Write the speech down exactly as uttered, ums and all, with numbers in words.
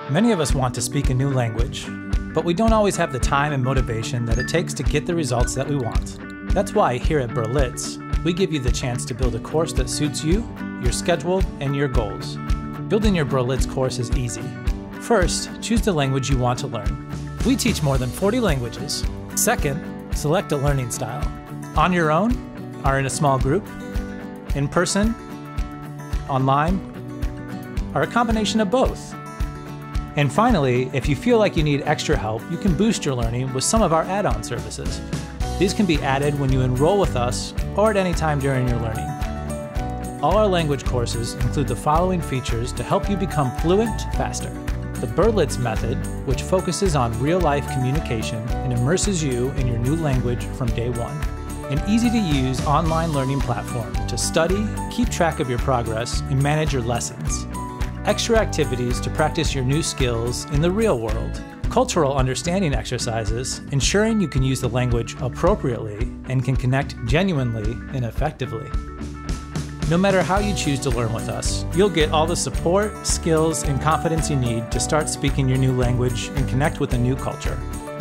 Many of us want to speak a new language, but we don't always have the time and motivation that it takes to get the results that we want. That's why here at Berlitz, we give you the chance to build a course that suits you, your schedule, and your goals. Building your Berlitz course is easy. First, choose the language you want to learn. We teach more than forty languages. Second, select a learning style. On your own, or in a small group, in person, online, or a combination of both. And finally, if you feel like you need extra help, you can boost your learning with some of our add-on services. These can be added when you enroll with us or at any time during your learning. All our language courses include the following features to help you become fluent faster. The Berlitz method, which focuses on real-life communication and immerses you in your new language from day one. An easy-to-use online learning platform to study, keep track of your progress, and manage your lessons. Extra activities to practice your new skills in the real world. Cultural understanding exercises, ensuring you can use the language appropriately and can connect genuinely and effectively. No matter how you choose to learn with us, you'll get all the support, skills, and confidence you need to start speaking your new language and connect with a new culture.